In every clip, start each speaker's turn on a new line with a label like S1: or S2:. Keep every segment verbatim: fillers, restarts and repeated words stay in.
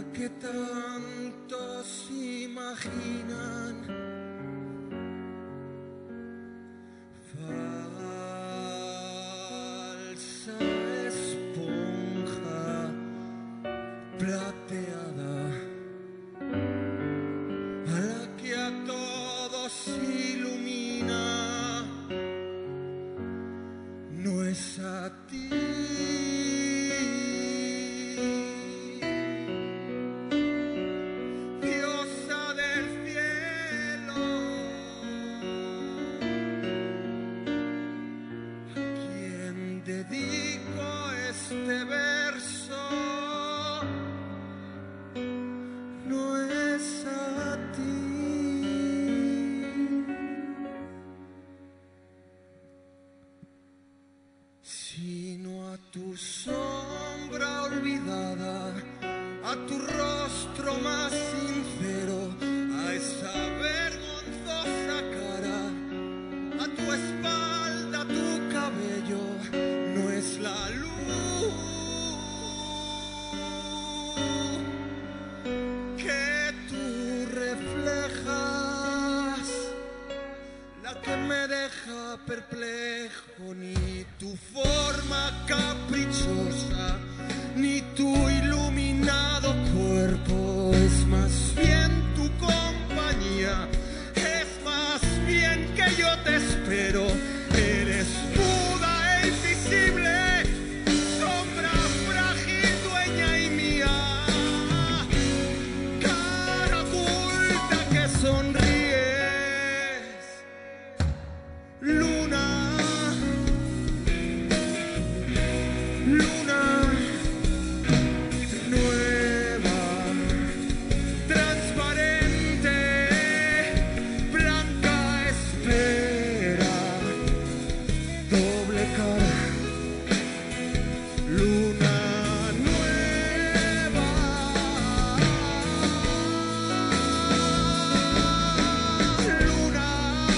S1: que tantos imaginan. Falsa esponja plateada, a la que a todos ilumina, no es a ti. Este verso no es a ti, sino a tu sombra olvidada, a tu rostro más sincero, a esa vergonzosa cara, a tu espalda, a tu cabello. No es la luz que tú reflejas la que me deja perplejo, ni tu forma caprichosa, ni tu iluminado cuerpo. Es más bien tu compañía, es más bien que yo te espero. Eres muda e invisible, sombra frágil, dueña y mía, cara oculta que sonríes, luna, luna nueva, transparente, blanca espera, doble cara, luna nueva, luna,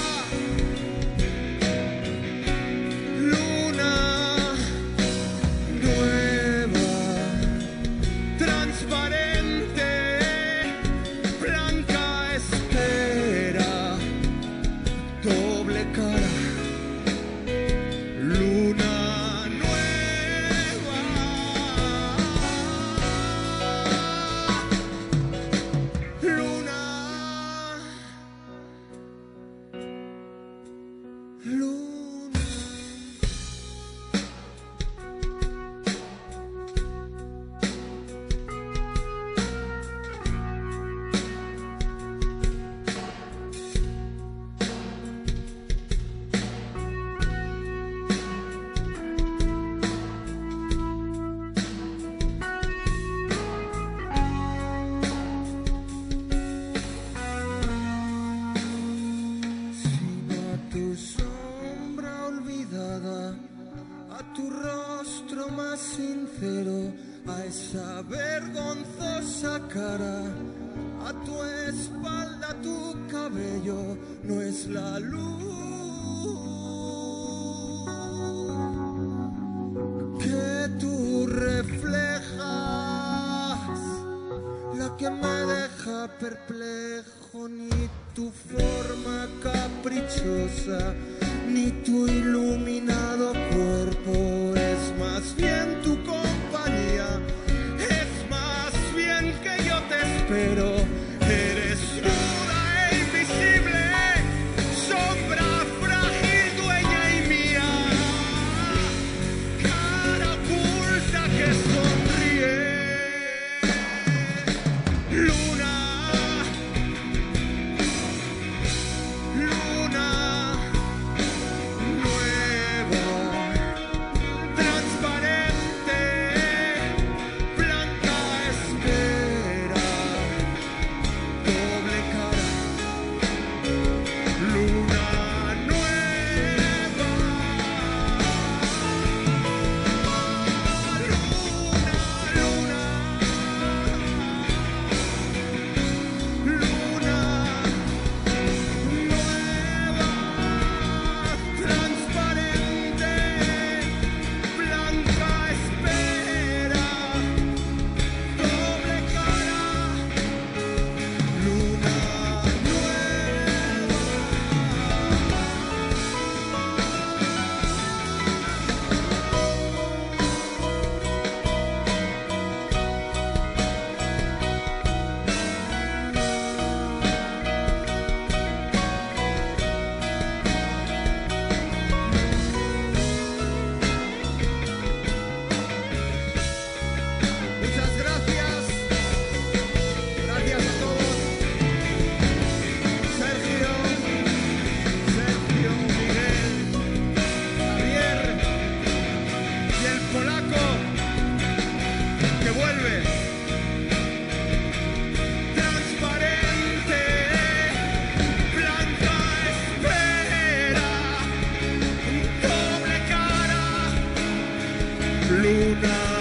S1: luna nueva, transparente, blanca espera, doble cara, luna nueva, luna, luna. Sino a tu sombra olvidada, a tu rostro más sincero, a esa vergonzosa cara, a tu espalda, a tu cabello. No es la luz que tú reflejas la que me deja perplejo, ni tu forma caprichosa, ni tu iluminado cuerpo. Es más bien tu compañía, es más bien que yo te espero. Eres muda e invisible, sombra frágil, dueña y mía, cara oculta que sonríe, luna, luna luna